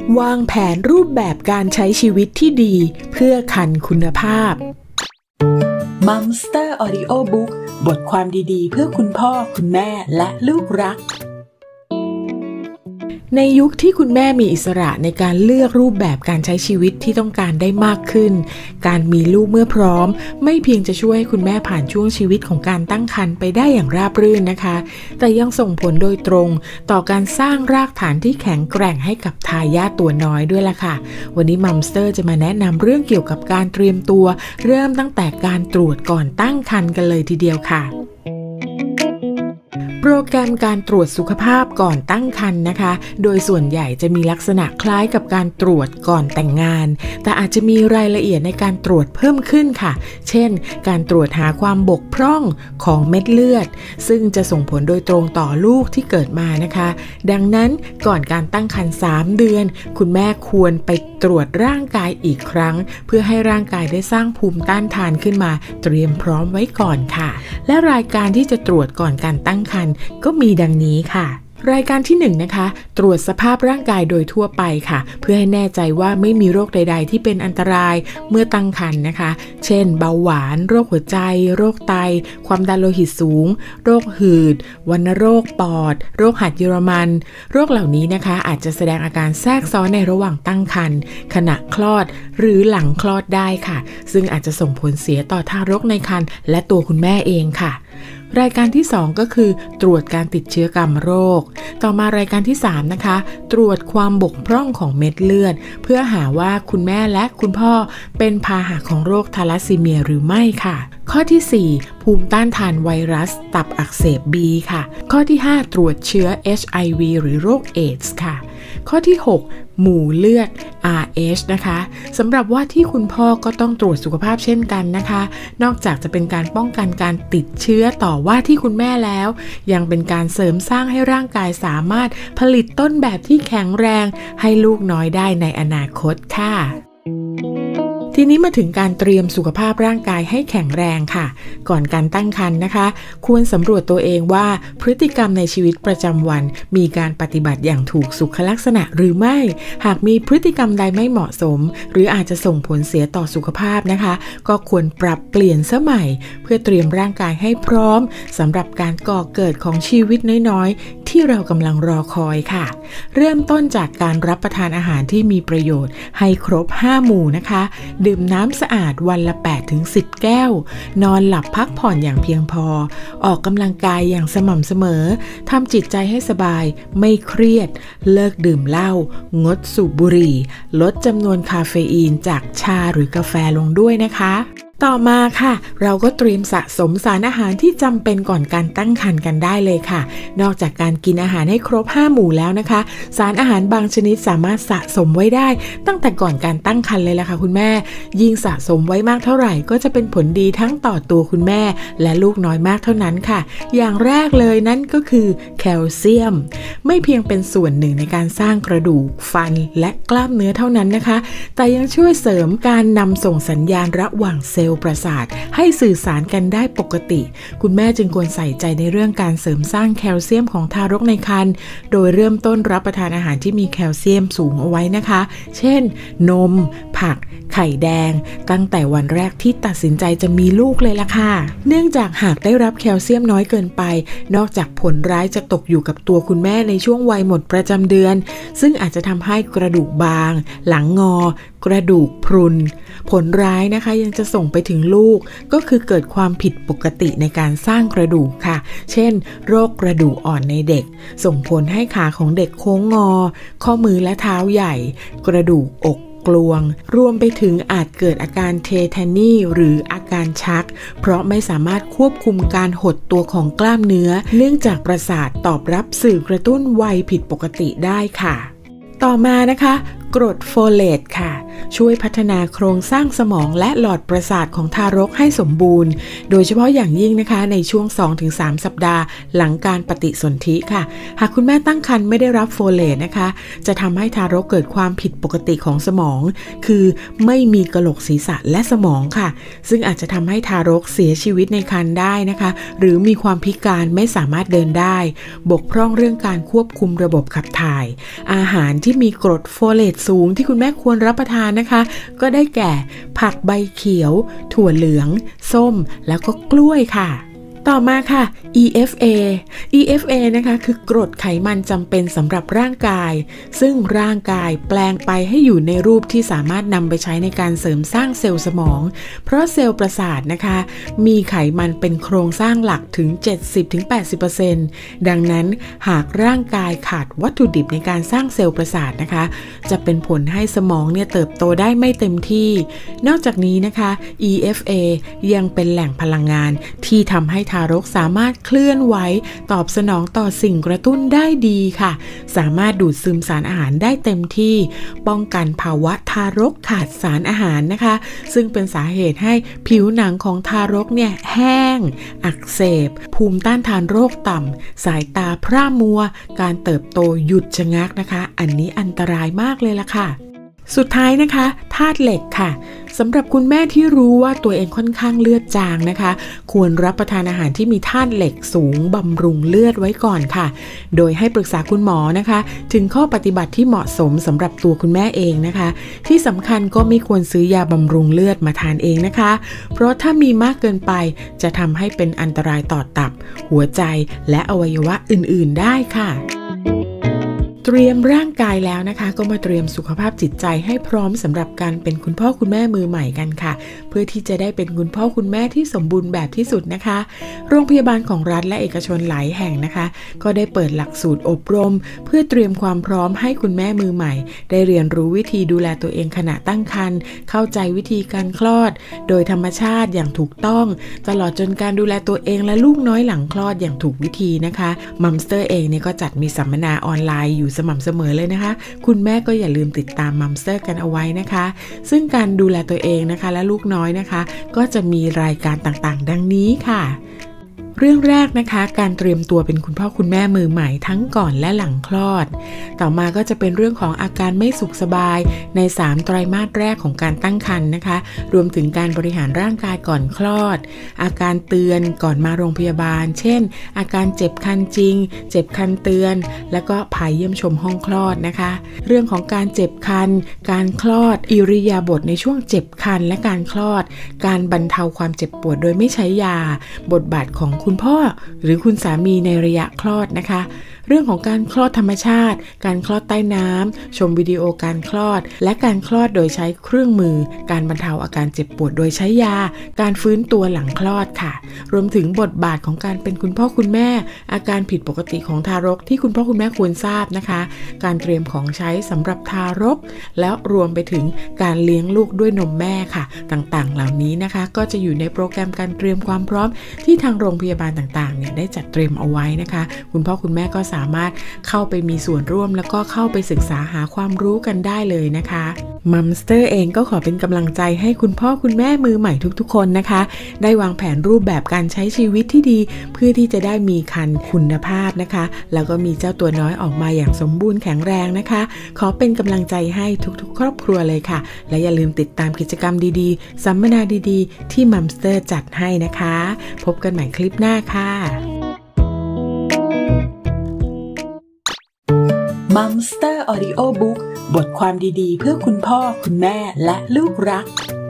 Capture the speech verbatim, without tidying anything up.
วางแผนรูปแบบการใช้ชีวิตที่ดีเพื่อครรภ์คุณภาพ Mumster Audio Book บทความดีๆเพื่อคุณพ่อคุณแม่และลูกรักในยุคที่คุณแม่มีอิสระในการเลือกรูปแบบการใช้ชีวิตที่ต้องการได้มากขึ้นการมีลูกเมื่อพร้อมไม่เพียงจะช่วยให้คุณแม่ผ่านช่วงชีวิตของการตั้งครรภ์ไปได้อย่างราบรื่นนะคะแต่ยังส่งผลโดยตรงต่อการสร้างรากฐานที่แข็งแกร่งให้กับทายาทตัวน้อยด้วยล่ะค่ะวันนี้มัมสเตอร์จะมาแนะนำเรื่องเกี่ยวกับการเตรียมตัวเริ่มตั้งแต่การตรวจก่อนตั้งครรภ์กันเลยทีเดียวค่ะโปรแกรมการตรวจสุขภาพก่อนตั้งครรภ์นะคะโดยส่วนใหญ่จะมีลักษณะคล้ายกับการตรวจก่อนแต่งงานแต่อาจจะมีรายละเอียดในการตรวจเพิ่มขึ้นค่ะเช่นการตรวจหาความบกพร่องของเม็ดเลือดซึ่งจะส่งผลโดยตรงต่อลูกที่เกิดมานะคะดังนั้นก่อนการตั้งครรภ์สามเดือนคุณแม่ควรไปตรวจร่างกายอีกครั้งเพื่อให้ร่างกายได้สร้างภูมิต้านทานขึ้นมาเตรียมพร้อมไว้ก่อนค่ะและรายการที่จะตรวจก่อนการตั้งครรภ์ก็มีดังนี้ค่ะรายการที่หนึ่งนะคะตรวจสภาพร่างกายโดยทั่วไปค่ะเพื่อให้แน่ใจว่าไม่มีโรคใดๆที่เป็นอันตรายเมื่อตั้งครรภ์นะคะเช่นเบาหวานโรคหัวใจโรคไตความดันโลหิตสูงโรคหืดวัณโรคปอดโรคหัดเยอรมันโรคเหล่านี้นะคะอาจจะแสดงอาการแทรกซ้อนในระหว่างตั้งครรภ์ขณะคลอดหรือหลังคลอดได้ค่ะซึ่งอาจจะส่งผลเสียต่อทารกในครรภ์และตัวคุณแม่เองค่ะรายการที่สองก็คือตรวจการติดเชื้อกรรมโรคต่อมารายการที่สามนะคะตรวจความบกพร่องของเม็ดเลือดเพื่อหาว่าคุณแม่และคุณพ่อเป็นพาหะของโรคทาลัสซีเมียหรือไม่ค่ะข้อที่สี่ภูมิต้านทานไวรัสตับอักเสบ บี ค่ะข้อที่ห้าตรวจเชื้อ เอช ไอ วี หรือโรคเอดส์ค่ะข้อที่หกหมู่เลือด อาร์ เอช นะคะสำหรับว่าที่คุณพ่อก็ต้องตรวจสุขภาพเช่นกันนะคะนอกจากจะเป็นการป้องกันการติดเชื้อต่อว่าที่คุณแม่แล้วยังเป็นการเสริมสร้างให้ร่างกายสามารถผลิตต้นแบบที่แข็งแรงให้ลูกน้อยได้ในอนาคตค่ะทีนี้มาถึงการเตรียมสุขภาพร่างกายให้แข็งแรงค่ะก่อนการตั้งครรภ์นะคะควรสำรวจตัวเองว่าพฤติกรรมในชีวิตประจำวันมีการปฏิบัติอย่างถูกสุขลักษณะหรือไม่หากมีพฤติกรรมใดไม่เหมาะสมหรืออาจจะส่งผลเสียต่อสุขภาพนะคะก็ควรปรับเปลี่ยนซะใหม่เพื่อเตรียมร่างกายให้พร้อมสำหรับการก่อเกิดของชีวิตน้อยๆที่เรากำลังรอคอยค่ะเริ่มต้นจากการรับประทานอาหารที่มีประโยชน์ให้ครบห้าหมู่นะคะดื่มน้ำสะอาดวันละ แปดถึงสิบ แก้วนอนหลับพักผ่อนอย่างเพียงพอออกกำลังกายอย่างสม่ำเสมอทำจิตใจให้สบายไม่เครียดเลิกดื่มเหล้างดสูบบุหรี่ลดจำนวนคาเฟอีนจากชาหรือกาแฟลงด้วยนะคะต่อมาค่ะเราก็เตรียมสะสมสารอาหารที่จำเป็นก่อนการตั้งครรภ์กันได้เลยค่ะนอกจากการกินอาหารให้ครบห้าหมู่แล้วนะคะสารอาหารบางชนิดสามารถสะสมไว้ได้ตั้งแต่ก่อนการตั้งครรภ์เลยล่ะค่ะคุณแม่ยิ่งสะสมไว้มากเท่าไหร่ก็จะเป็นผลดีทั้งต่อตัวคุณแม่และลูกน้อยมากเท่านั้นค่ะอย่างแรกเลยนั่นก็คือแคลเซียมไม่เพียงเป็นส่วนหนึ่งในการสร้างกระดูกฟันและกล้ามเนื้อเท่านั้นนะคะแต่ยังช่วยเสริมการนำส่งสัญญาณระหว่างเซลล์ประสาทให้สื่อสารกันได้ปกติคุณแม่จึงควรใส่ใจในเรื่องการเสริมสร้างแคลเซียมของทารกในครรภ์โดยเริ่มต้นรับประทานอาหารที่มีแคลเซียมสูงเอาไว้นะคะเช่นนมผักไข่แดงตั้งแต่วันแรกที่ตัดสินใจจะมีลูกเลยล่ะค่ะเนื่องจากหากได้รับแคลเซียมน้อยเกินไปนอกจากผลร้ายจะตกอยู่กับตัวคุณแม่ในช่วงวัยหมดประจำเดือนซึ่งอาจจะทำให้กระดูกบางหลังงอกระดูกพรุนผลร้ายนะคะยังจะส่งไปถึงลูกก็คือเกิดความผิดปกติในการสร้างกระดูกค่ะเช่นโรคกระดูกอ่อนในเด็กส่งผลให้ขาของเด็กโค้งงอข้อมือและเท้าใหญ่กระดูกอกกลวงรวมไปถึงอาจเกิดอาการเทแทนีหรืออาการชักเพราะไม่สามารถควบคุมการหดตัวของกล้ามเนื้อเนื่องจากประสาทตอบรับสื่อกระตุ้นไวผิดปกติได้ค่ะต่อมานะคะกรดโฟเลตค่ะช่วยพัฒนาโครงสร้างสมองและหลอดประสาทของทารกให้สมบูรณ์โดยเฉพาะอย่างยิ่งนะคะในช่วง สองถึงสาม สัปดาห์หลังการปฏิสนธิค่ะหากคุณแม่ตั้งครรภ์ไม่ได้รับโฟเลตนะคะจะทำให้ทารกเกิดความผิดปกติของสมองคือไม่มีกะโหลกศีรษะและสมองค่ะซึ่งอาจจะทำให้ทารกเสียชีวิตในครรภ์ได้นะคะหรือมีความพิการไม่สามารถเดินได้บกพร่องเรื่องการควบคุมระบบขับถ่ายอาหารที่มีกรดโฟเลตสูงที่คุณแม่ควรรับประทานนะคะก็ได้แก่ผักใบเขียวถั่วเหลืองส้มแล้วก็กล้วยค่ะต่อมาค่ะ อี เอฟ เอ อี เอฟ เอ นะคะคือกรดไขมันจำเป็นสำหรับร่างกายซึ่งร่างกายแปลงไปให้อยู่ในรูปที่สามารถนำไปใช้ในการเสริมสร้างเซลล์สมองเพราะเซลล์ประสาทนะคะมีไขมันเป็นโครงสร้างหลักถึง เจ็ดสิบถึงแปดสิบเปอร์เซ็นต์ ดังนั้นหากร่างกายขาดวัตถุดิบในการสร้างเซลล์ประสาทนะคะจะเป็นผลให้สมองเนี่ยเติบโตได้ไม่เต็มที่นอกจากนี้นะคะ อี เอฟ เอ ยังเป็นแหล่งพลังงานที่ทำให้ทารกสามารถเคลื่อนไหวตอบสนองต่อสิ่งกระตุ้นได้ดีค่ะสามารถดูดซึมสารอาหารได้เต็มที่ป้องกันภาวะทารกขาดสารอาหารนะคะซึ่งเป็นสาเหตุให้ผิวหนังของทารกเนี่ยแห้งอักเสบภูมิต้านทานโรคต่ำสายตาพร่ามัวการเติบโตหยุดชะงักนะคะอันนี้อันตรายมากเลยล่ะค่ะสุดท้ายนะคะธาตุเหล็กค่ะสำหรับคุณแม่ที่รู้ว่าตัวเองค่อนข้างเลือดจางนะคะควรรับประทานอาหารที่มีธาตุเหล็กสูงบำรุงเลือดไว้ก่อนค่ะโดยให้ปรึกษาคุณหมอนะคะถึงข้อปฏิบัติที่เหมาะสมสำหรับตัวคุณแม่เองนะคะที่สำคัญก็ไม่ควรซื้อยาบำรุงเลือดมาทานเองนะคะเพราะถ้ามีมากเกินไปจะทำให้เป็นอันตรายต่อตับหัวใจและอวัยวะอื่นๆได้ค่ะเตรียมร่างกายแล้วนะคะก็มาเตรียมสุขภาพจิตใจให้พร้อมสำหรับการเป็นคุณพ่อคุณแม่มือใหม่กันค่ะเพื่อที่จะได้เป็นคุณพ่อคุณแม่ที่สมบูรณ์แบบที่สุดนะคะโรงพยาบาลของรัฐและเอกชนหลายแห่งนะคะก็ได้เปิดหลักสูตรอบรมเพื่อเตรียมความพร้อมให้คุณแม่มือใหม่ได้เรียนรู้วิธีดูแลตัวเองขณะตั้งครรภ์เข้าใจวิธีการคลอดโดยธรรมชาติอย่างถูกต้องตลอดจนการดูแลตัวเองและลูกน้อยหลังคลอดอย่างถูกวิธีนะคะมัมสเตอร์เองเนี่ยก็จัดมีสัมมนาออนไลน์อยู่สม่ำเสมอเลยนะคะคุณแม่ก็อย่าลืมติดตามมัมสเตอร์กันเอาไว้นะคะซึ่งการดูแลตัวเองนะคะและลูกน้อยนะคะก็จะมีรายการต่างๆดังนี้ค่ะเรื่องแรกนะคะการเตรียมตัวเป็นคุณพ่อคุณแม่มือใหม่ทั้งก่อนและหลังคลอดต่อมาก็จะเป็นเรื่องของอาการไม่สุขสบายในสามไตรมาสแรกของการตั้งครรภ์นะคะรวมถึงการบริหารร่างกายก่อนคลอดอาการเตือนก่อนมาโรงพยาบาลเช่นอาการเจ็บคันจริงเจ็บคันเตือนแล้วก็พาเยี่ยมชมห้องคลอดนะคะเรื่องของการเจ็บคันการคลอดอิริยาบถในช่วงเจ็บคันและการคลอดการบรรเทาความเจ็บปวดโดยไม่ใช้ยาบทบาทของคุณพ่อหรือคุณสามีในระยะคลอดนะคะเรื่องของการคลอดธรรมชาติการคลอดใต้น้ำชมวิดีโอการคลอดและการคลอดโดยใช้เครื่องมือการบรรเทาอาการเจ็บปวดโดยใช้ยาการฟื้นตัวหลังคลอดค่ะรวมถึงบทบาทของการเป็นคุณพ่อคุณแม่อาการผิดปกติของทารกที่คุณพ่อคุณแม่ควรทราบนะคะการเตรียมของใช้สำหรับทารกแล้วรวมไปถึงการเลี้ยงลูกด้วยนมแม่ค่ะต่างๆเหล่านี้นะคะก็จะอยู่ในโปรแกรมการเตรียมความพร้อมที่ทางโรงพยาบาลต่างๆเนี่ยได้จัดเตรียมเอาไว้นะคะคุณพ่อคุณแม่ก็สามารถเข้าไปมีส่วนร่วมแล้วก็เข้าไปศึกษาหาความรู้กันได้เลยนะคะมัมสเตอร์เองก็ขอเป็นกำลังใจให้คุณพ่อคุณแม่มือใหม่ทุกๆคนนะคะได้วางแผนรูปแบบการใช้ชีวิตที่ดีเพื่อที่จะได้มีครรภ์คุณภาพนะคะแล้วก็มีเจ้าตัวน้อยออกมาอย่างสมบูรณ์แข็งแรงนะคะขอเป็นกำลังใจให้ทุกๆครอบครัวเลยค่ะและอย่าลืมติดตามกิจกรรมดีๆสัมมนาดีๆที่มัมสเตอร์จัดให้นะคะพบกันใหม่คลิปหน้าค่ะมัมสเตอร์ออดิโอบุ๊กบทความดีๆเพื่อคุณพ่อคุณแม่และลูกรัก